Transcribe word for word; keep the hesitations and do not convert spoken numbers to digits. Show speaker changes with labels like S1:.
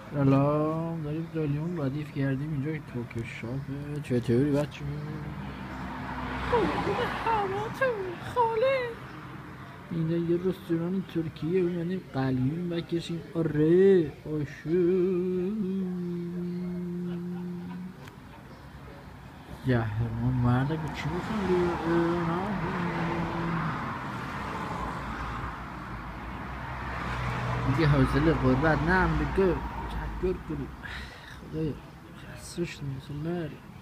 S1: سلام، داریم دالیمون ردیف کردیم اینجا توکیو شاپه. چطوری بچه؟ قربون هماتون خاله. اینجا یه رستوران ترکیه اومدیم قلیون بکشیم. آره آشو یهرمان مرده به چی بخوام دیگه حوصله قربت نم بگو چکر کنی خدایا خسته شدیم.